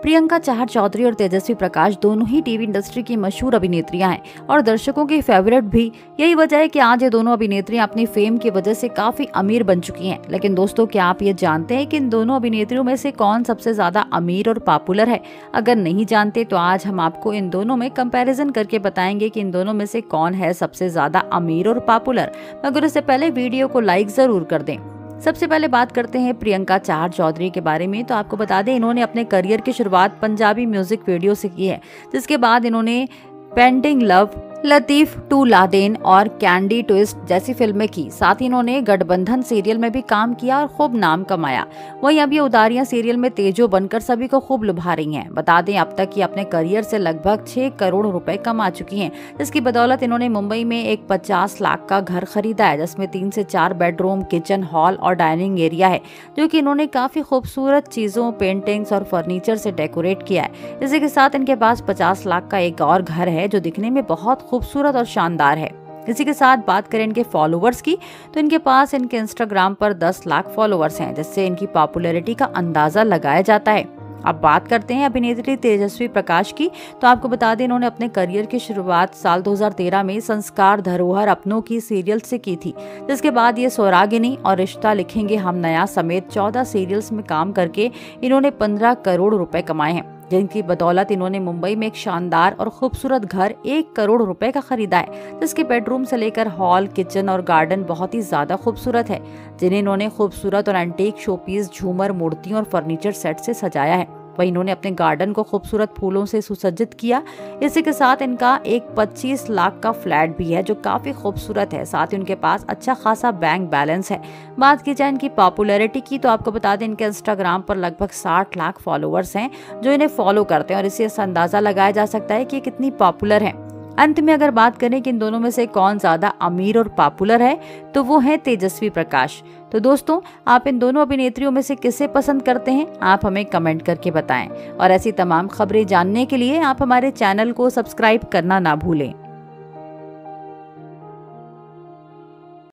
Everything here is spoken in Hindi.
प्रियंका चाहर चौधरी और तेजस्वी प्रकाश दोनों ही टीवी इंडस्ट्री की मशहूर अभिनेत्रियां हैं और दर्शकों की फेवरेट भी। यही वजह है कि आज ये दोनों अभिनेत्रियां अपनी फेम की वजह से काफी अमीर बन चुकी हैं। लेकिन दोस्तों, क्या आप ये जानते हैं कि इन दोनों अभिनेत्रियों में से कौन सबसे ज्यादा अमीर और पॉपुलर है? अगर नहीं जानते तो आज हम आपको इन दोनों में कंपैरिजन करके बताएंगे कि इन दोनों में से कौन है सबसे ज्यादा अमीर और पॉपुलर। मगर उससे पहले वीडियो को लाइक जरूर कर दें। सबसे पहले बात करते हैं प्रियंका चाहर चौधरी के बारे में। तो आपको बता दें, इन्होंने अपने करियर की शुरुआत पंजाबी म्यूजिक वीडियो से की है, जिसके बाद इन्होंने pending love, Latif to Laden और कैंडी ट्विस्ट जैसी फिल्में की। साथ ही इन्होंने गठबंधन सीरियल में भी काम किया और खूब नाम कमाया। वहीं अब ये उदारियां सीरियल में तेजो बनकर सभी को खूब लुभा रही हैं। बता दें, अब तक ये अपने करियर से लगभग 6 करोड़ रुपए कमा चुकी हैं, जिसकी बदौलत इन्होंने मुंबई में एक 50 लाख का घर खरीदा है, जिसमें 3 से 4 बेडरूम, किचन, हॉल और डाइनिंग एरिया है, जो कि इन्होंने काफी खूबसूरत चीजों, पेंटिंग्स और फर्नीचर से डेकोरेट किया है। इसी के साथ इनके पास 50 लाख का एक और घर है, जो दिखने में बहुत खूबसूरत और शानदार है। इसी के साथ बात करें इनके फॉलोवर्स की, तो इनके पास इनके इंस्टाग्राम पर 10 लाख फॉलोवर्स हैं, जिससे इनकी पॉपुलैरिटी का अंदाजा लगाया जाता है। अब बात करते हैं अभिनेत्री तेजस्वी प्रकाश की। तो आपको बता दें, इन्होंने अपने करियर की शुरुआत साल 2013 में संस्कार धरोहर अपनों की सीरियल से की थी, जिसके बाद ये सौरागिनी और रिश्ता लिखेंगे हम नया समेत 14 सीरियल्स में काम करके इन्होंने 15 करोड़ रुपए कमाए हैं, जिनकी बदौलत इन्होंने मुंबई में एक शानदार और खूबसूरत घर 1 करोड़ रुपए का खरीदा है, जिसके बेडरूम से लेकर हॉल, किचन और गार्डन बहुत ही ज्यादा खूबसूरत है, जिन्हें इन्होंने खूबसूरत और एंटीक शोपीस, झूमर, मूर्तियों और फर्नीचर सेट से सजाया है। वहीं इन्होंने अपने गार्डन को खूबसूरत फूलों से सुसज्जित किया। इसी के साथ इनका एक 25 लाख का फ्लैट भी है, जो काफी खूबसूरत है। साथ ही उनके पास अच्छा खासा बैंक बैलेंस है। बात की जाए इनकी पॉपुलैरिटी की, तो आपको बता दें, इनके इंस्टाग्राम पर लगभग 60 लाख फॉलोअर्स हैं, जो इन्हें फॉलो करते हैं, और इससे अंदाजा लगाया जा सकता है कि ये कितनी पॉपुलर है। अंत में अगर बात करें कि इन दोनों में से कौन ज्यादा अमीर और पॉपुलर है, तो वो है तेजस्वी प्रकाश। तो दोस्तों, आप इन दोनों अभिनेत्रियों में से किसे पसंद करते हैं? आप हमें कमेंट करके बताएं। और ऐसी तमाम खबरें जानने के लिए आप हमारे चैनल को सब्सक्राइब करना ना भूलें।